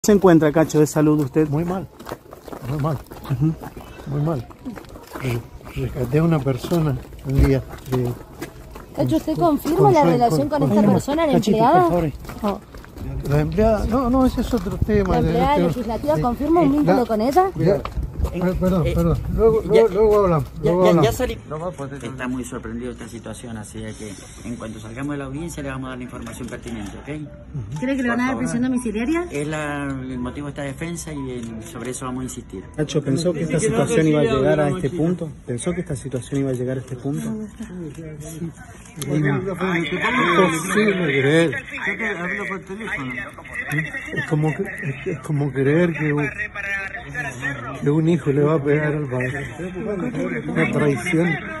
¿Se encuentra, Cacho, de salud usted? Muy mal, muy mal, muy mal. Rescaté a una persona un día. Cacho, ¿usted confirma la relación con esta persona, la empleada? La empleada, no, ese es otro tema. ¿La empleada legislativa confirma un vínculo con ella? Perdón. Luego hablamos. Ya salí. Está muy sorprendido esta situación, así que en cuanto salgamos de la audiencia le vamos a dar la información pertinente, ¿ok? ¿Cree que le van a dar prisión domiciliaria? Es el motivo de esta defensa y sobre eso vamos a insistir. Cacho, ¿pensó que esta situación iba a llegar a este punto? ¿Pensó que esta situación iba a llegar a este punto? Es posible creer. Es como creer que un hijo le va a pegar al padre. Una traición.